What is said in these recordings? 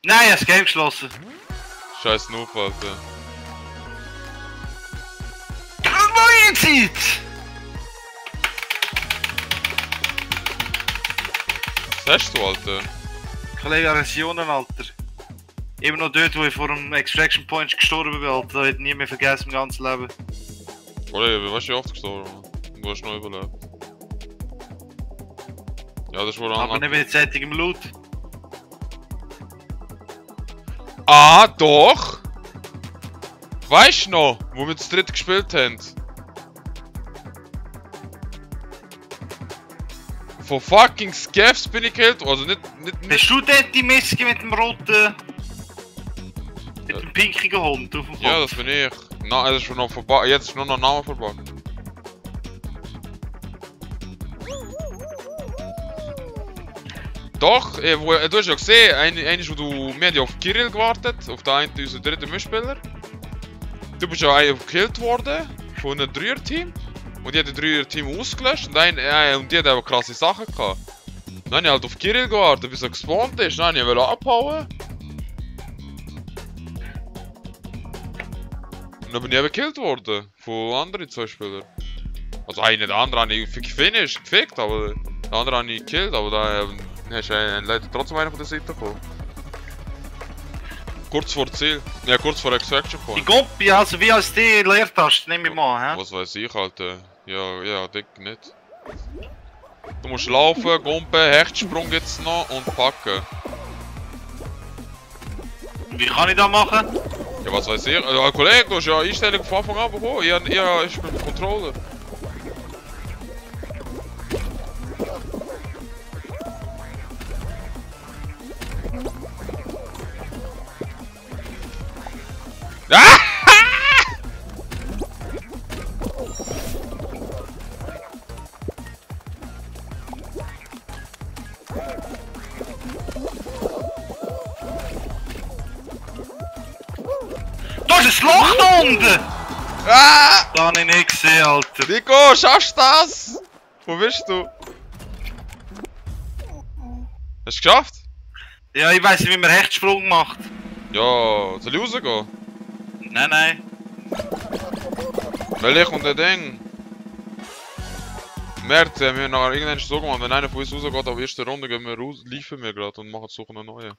Nein, er hat das Game geschlossen. Scheiß Noob, Alter. Neue Zeit! Was hast du, Alter? Kollege Aggressionen, Alter. Immer noch dort, wo ich vor dem Extraction Point gestorben bin, Alter. Das hätte ich nie mehr vergessen im ganzen Leben. Kollege, wie warst du oft gestorben? Du hast noch überlebt. Ja, das ist wohl Aber nicht mit zeitigem Loot. Ah, doch! Weißt du noch, wo wir zu dritt gespielt haben? Von fucking Scavs bin ich gekillt, also nicht... Bist du dort die Miske mit dem roten... mit dem pinkigen Hund auf dem Kopf? Ja, das bin ich. Na, es ist schon noch vorbei, jetzt ist nur noch ein Name vorbei. Doch, du hast ja gesehen, einmal wo wir haben ja auf Kirill gewartet, auf den einen unserer dritten Mitspieler. Du bist ja gekillt worden von einem Dreier-Team. Und die hat das Dreier-Team ausgelöscht und die hat auch krasse Sachen gehabt. Dann habe ich halt auf Kirill gewartet, bis er gespawnt ist, dann wollte ich abhauen. Und dann bin ich eben gekillt worden, von anderen zwei Spielern. Also der andere habe ich gefickt, aber der andere habe ich gekillt, aber dann hast du leider trotzdem einen von der Seite bekommen. Kurz vor Ziel. Ja, kurz vor Extraction Point. Die Goppi, also wie als die Leertaste, nehme ich mal, hä? Was weiß ich, Alter. Ja, dick nicht. Du musst laufen, Gumpen, Hechtsprung jetzt noch und packen. Wie kann ich das machen? Ja, was weiß ich. Ja, Kollege, du hast ja Einstellung von Anfang an bekommen. Ich ist mit dem Controller. Ah! Da ist ein Loch da unten! Ah! Das habe ich nicht gesehen, Alter. Nico, schaffst du das? Wo bist du? Hast du es geschafft? Ja, ich weiss nicht, wie man Hechtsprung macht. Ja, soll ich rausgehen? Nein. Weil ich und der Ding. Merkt, wir haben nachher irgendwann so gemacht, wenn einer von uns rausgeht, auf die erste Runde gehen wir raus, liefen wir gerade und machen suchen eine neue.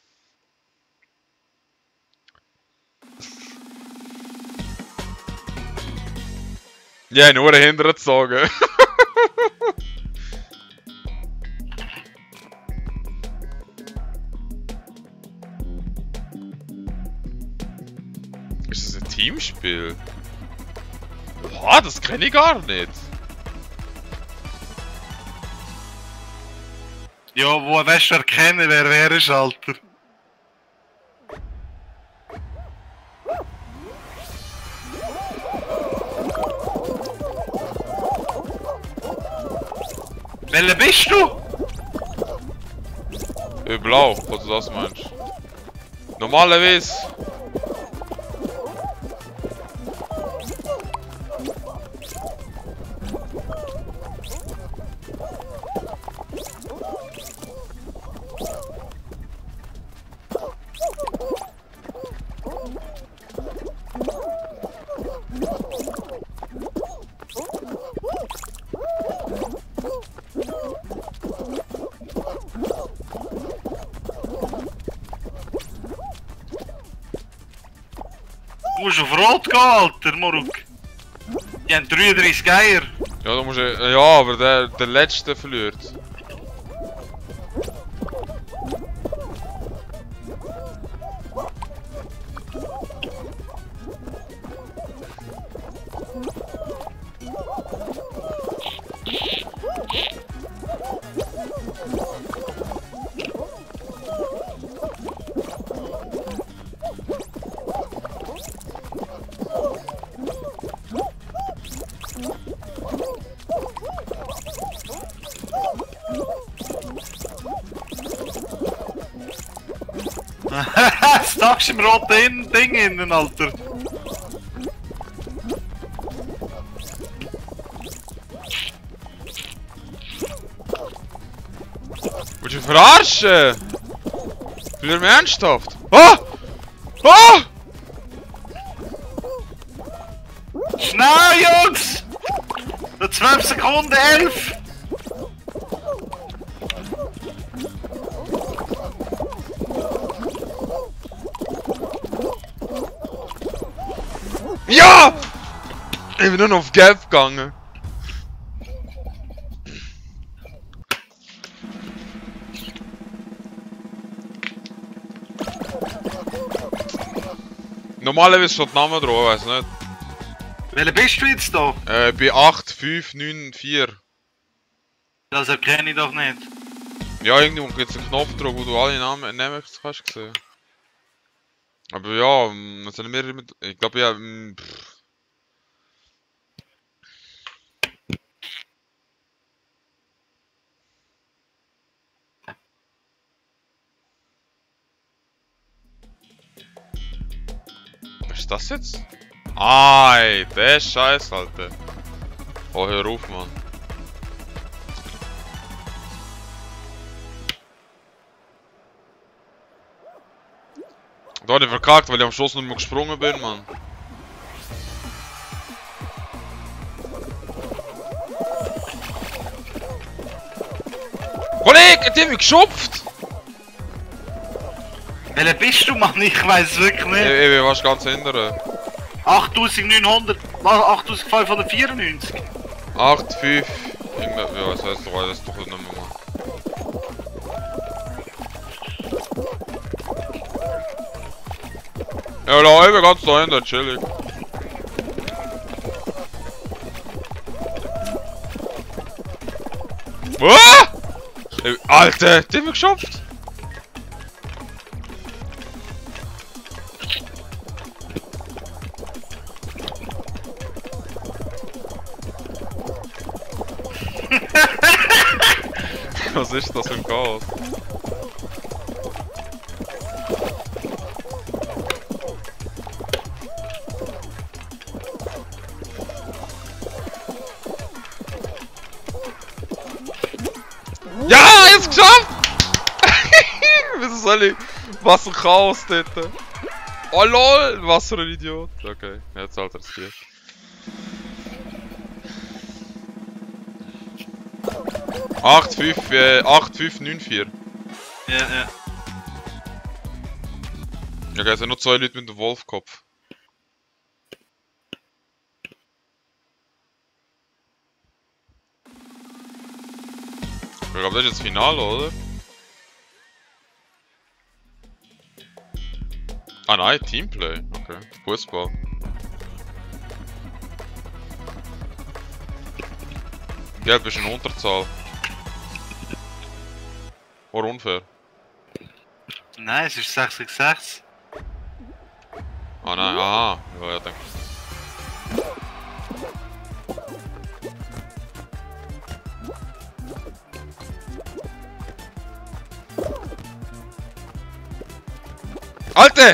Ja, nur hinterher zu sagen. Ist das ein Teamspiel? Boah, das kenne ich gar nicht. Ja, wo willst du erkennen, wer ist, Alter? Welcher bist du? Blau, was du das meinst. Normalerweise. Du musst auf Rot gehen, Alter, Moruk. Die haben 33 Geier. Ja, du musst. Ja, aber der letzte verliert. Stackst im roten Ding innen, Alter. Willst du verarschen? Spielen wir ernsthaft? Ah! Ah! Schnell, Jungs! Noch 12 Sekunden, 11! Ja! Ich bin nur noch auf Gelb gegangen. Normalerweise steht der Name drauf, weiß nicht. Welcher bist du jetzt da? Bei 8, 5, 9, 4. Das erkenne ich doch nicht. Ja, irgendwo gibt es einen Knopf drauf, wo du alle Namen kannst sehen. Aber ja, was sind wir mit. Ich glaube ja. Was ist das jetzt? Ei, der Scheiß, Alter. Oh, hör auf, Mann. Da hab ich verkackt, weil ich am Schluss nicht mehr gesprungen bin, Mann. Kollege, die haben mich geschupft! Welcher bist du, Mann? Ich weiß es wirklich nicht. Ich bin fast ganz hinterher. 8900, 8594. 8, 5. Ja, das heißt doch alles doch nicht mehr, Mann. Ja, da ich bin ganz dahinter, chillig. Ah! Alter, die haben wir geschafft! Was ist das für ein Chaos? Ja, jetzt geschafft! Wieso soll ich? Was ein Chaos dort! Oh lol, was für ein Idiot! Okay, jetzt halt riskiert. Acht, 5, 9, 4. Ja. Ja, es sind nur 2 Leute mit dem Wolfkopf. Ich glaube, das ist jetzt das Finale, oder? Ah nein, Teamplay. Okay. Fußball. Gelb ist eine Unterzahl. Oder unfair? Nein, es ist 6 gegen 6. Ah nein, aha. Ja, ich denke. Alter!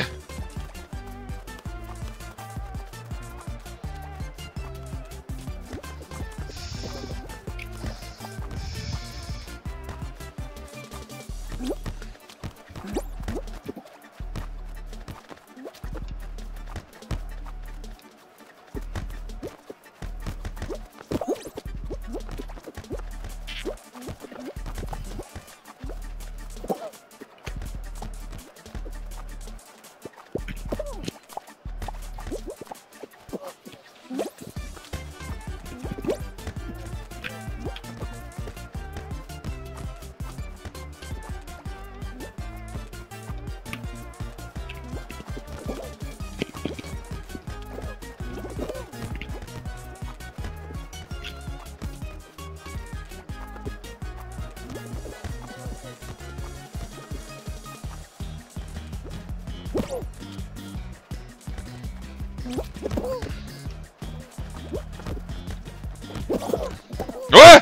Ué!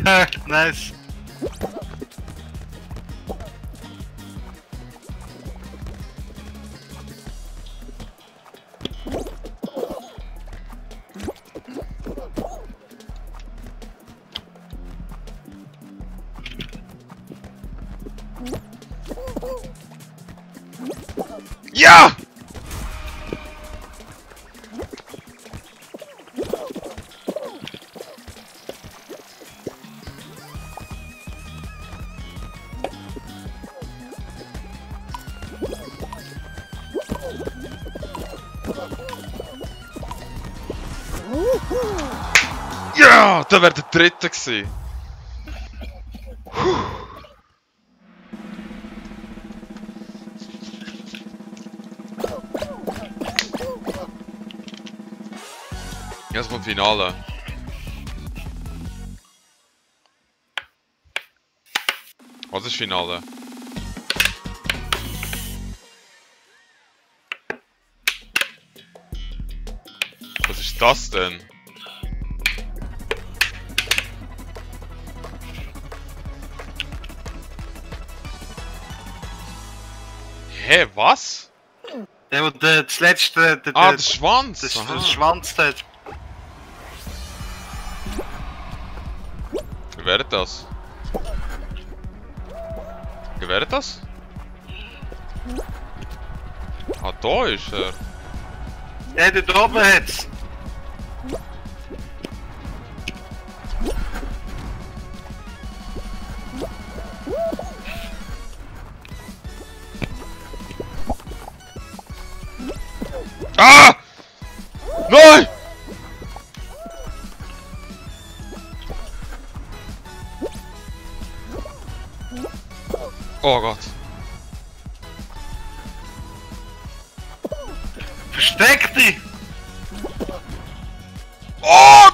Nice. Ja! Ja, da wäre der dritte gewesen. Jetzt kommt Finale. Was ist Finale? Was ist das denn? Hä, was? Der, das letzte. Der Schwanz! Das Aha. der Schwanz dort. Wie wäre das? Wie wäre das? Ah, da ist er. Der da oben hat's. Ah! Nein! Oh Gott. Versteck dich! Oh!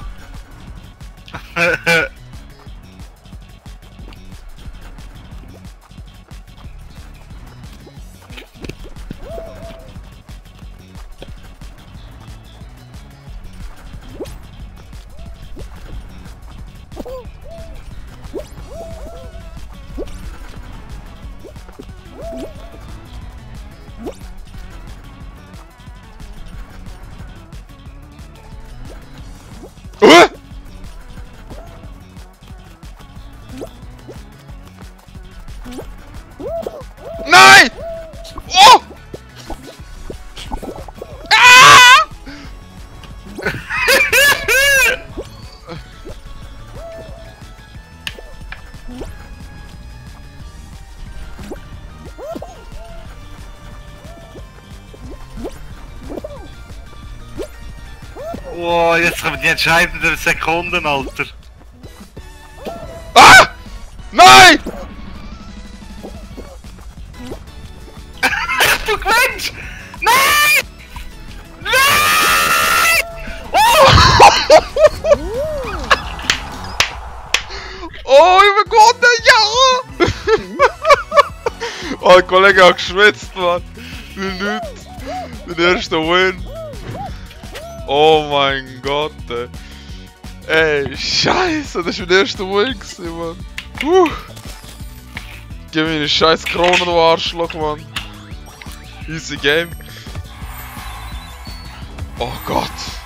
Nein! Oh! Ah! Oh, jetzt kommen die entscheidenden Sekunden, Alter. Ah! Nein! Du gewinnst! Nein! Nein! Oh! Oh, ich bin gewonnen! Ja! Oh, der Kollege hat geschwitzt, Mann. Wie nichts. Den ersten Win. Oh mein Gott, ey. Ey, Scheiße, das war mein erster Win, Mann. Gib mir eine scheiß Krone, du Arschloch, Mann. Easy Game. Oh Gott.